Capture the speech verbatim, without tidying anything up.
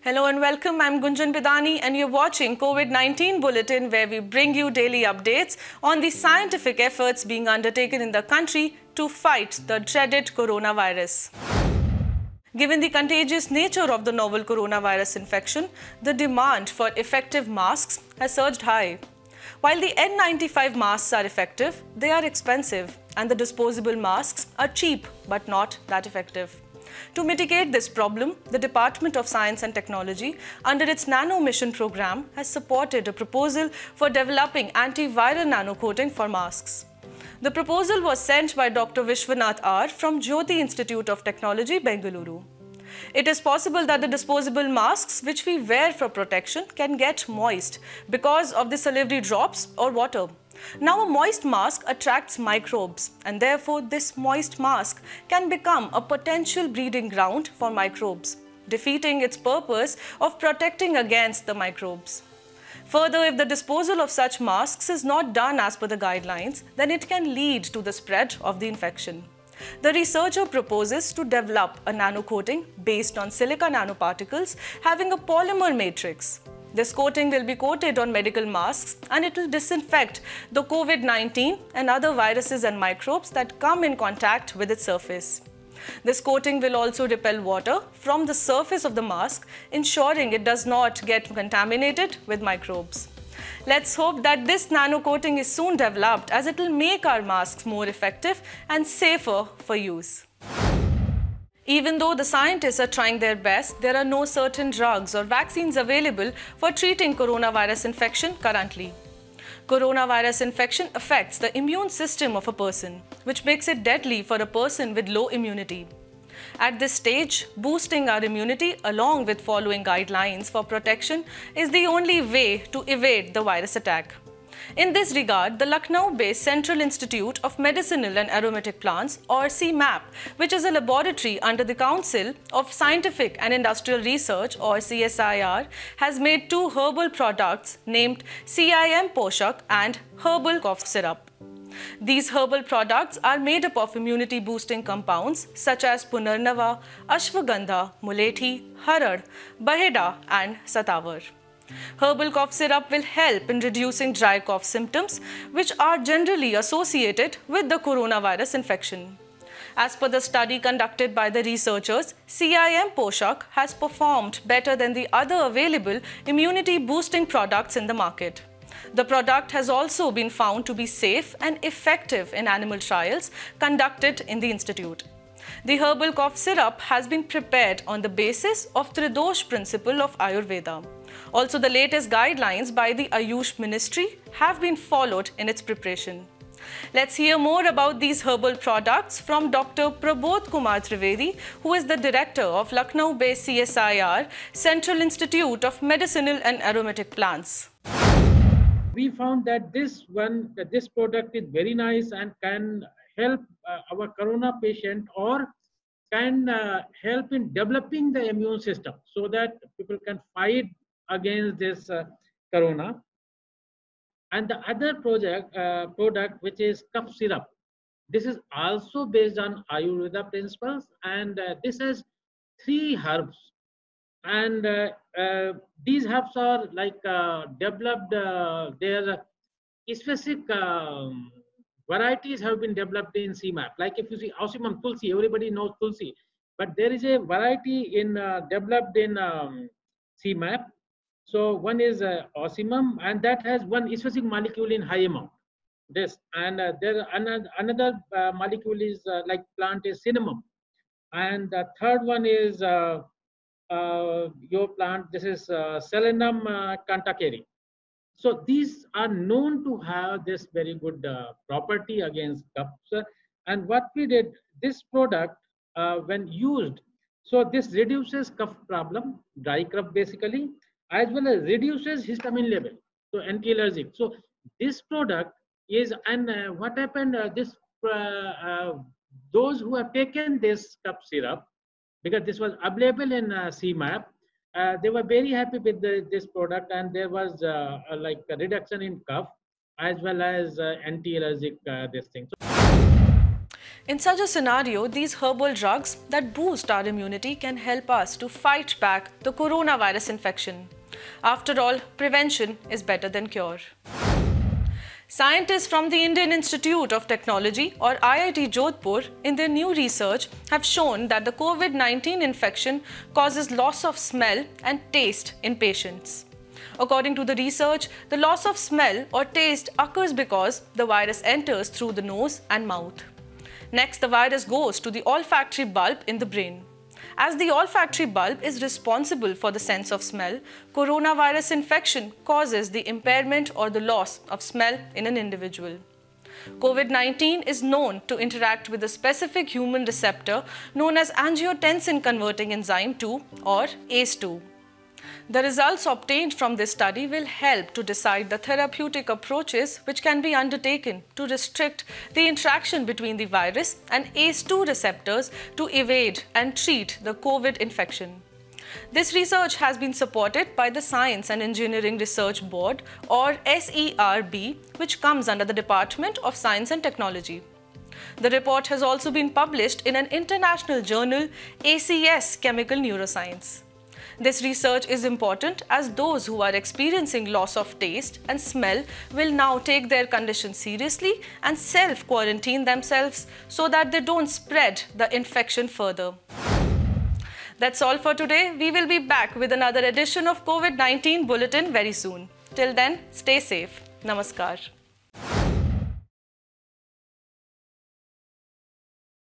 Hello and welcome. I'm Gunjan Bidani and you're watching COVID nineteen Bulletin, where we bring you daily updates on the scientific efforts being undertaken in the country to fight the dreaded coronavirus. Given the contagious nature of the novel coronavirus infection, the demand for effective masks has surged high. While the N ninety-five masks are effective, they are expensive, and the disposable masks are cheap but not that effective. To mitigate this problem, the Department of Science and Technology, under its Nano Mission program, has supported a proposal for developing antiviral nano coating for masks. The proposal was sent by Doctor Vishwanath R from Jyoti Institute of Technology, Bengaluru. It is possible that the disposable masks which we wear for protection can get moist because of the salivary drops or water. Now, a moist mask attracts microbes, and therefore this moist mask can become a potential breeding ground for microbes, defeating its purpose of protecting against the microbes. Further, if the disposal of such masks is not done as per the guidelines, then it can lead to the spread of the infection. The researcher proposes to develop a nano coating based on silica nanoparticles having a polymer matrix. This coating will be coated on medical masks and it will disinfect the COVID nineteen and other viruses and microbes that come in contact with its surface. This coating will also repel water from the surface of the mask, ensuring it does not get contaminated with microbes. Let's hope that this nano coating is soon developed, as it will make our masks more effective and safer for use. Even though the scientists are trying their best, there are no certain drugs or vaccines available for treating coronavirus infection currently. Coronavirus infection affects the immune system of a person, which makes it deadly for a person with low immunity. At this stage, boosting our immunity along with following guidelines for protection is the only way to evade the virus attack. In this regard, the Lucknow-based Central Institute of Medicinal and Aromatic Plants, or C MAP, which is a laboratory under the Council of Scientific and Industrial Research, or C S I R, has made two herbal products named C I M Poshak and Herbal Cough Syrup. These herbal products are made up of immunity-boosting compounds such as Punarnava, Ashwagandha, Mulethi, Harad, Baheda and Satavar. Herbal cough syrup will help in reducing dry cough symptoms, which are generally associated with the coronavirus infection. As per the study conducted by the researchers, C I M Poshak has performed better than the other available immunity-boosting products in the market. The product has also been found to be safe and effective in animal trials conducted in the institute. The herbal cough syrup has been prepared on the basis of Tridosh principle of Ayurveda. Also, the latest guidelines by the Ayush Ministry have been followed in its preparation. Let's hear more about these herbal products from Doctor Prabodh Kumar Trivedi, who is the director of Lucknow-based C S I R, Central Institute of Medicinal and Aromatic Plants. We found that this one, that this product is very nice and can help uh, our corona patient, or can uh, help in developing the immune system so that people can fight against this uh, corona. And the other project uh, product, which is cough syrup, this is also based on Ayurveda principles, and uh, this has three herbs. And uh, uh, these herbs are like uh, developed, uh, their specific um, varieties have been developed in C MAP. Like if you see Osimum Tulsi, everybody knows Tulsi, but there is a variety in uh, developed in um, C MAP. So one is uh, Osimum, and that has one specific molecule in high amount. This and uh, there another another uh, molecule is uh, like plant is cinnamon, and the third one is uh, uh, your plant. This is uh, Selenum uh, cantakeri. So these are known to have this very good uh, property against coughs. And what we did, this product uh, when used, so this reduces cough problem, dry cough basically, as well as reduces histamine level, so anti-allergic. So this product is, and uh, what happened, uh, this uh, uh, those who have taken this cough syrup, because this was available in uh, C MAP, uh, they were very happy with the, this product, and there was uh, a, like a reduction in cough as well as uh, anti-allergic uh, this thing. So In such a scenario, these herbal drugs that boost our immunity can help us to fight back the coronavirus infection. After all, prevention is better than cure. Scientists from the Indian Institute of Technology or I I T Jodhpur in their new research have shown that the COVID nineteen infection causes loss of smell and taste in patients. According to the research, the loss of smell or taste occurs because the virus enters through the nose and mouth. Next, the virus goes to the olfactory bulb in the brain. As the olfactory bulb is responsible for the sense of smell, coronavirus infection causes the impairment or the loss of smell in an individual. COVID nineteen is known to interact with a specific human receptor known as angiotensin converting enzyme two or A C E two. The results obtained from this study will help to decide the therapeutic approaches which can be undertaken to restrict the interaction between the virus and A C E two receptors to evade and treat the COVID infection. This research has been supported by the Science and Engineering Research Board or S E R B, which comes under the Department of Science and Technology. The report has also been published in an international journal, A C S Chemical Neuroscience. This research is important as those who are experiencing loss of taste and smell will now take their condition seriously and self-quarantine themselves so that they don't spread the infection further. That's all for today. We will be back with another edition of COVID nineteen Bulletin very soon. Till then, stay safe. Namaskar.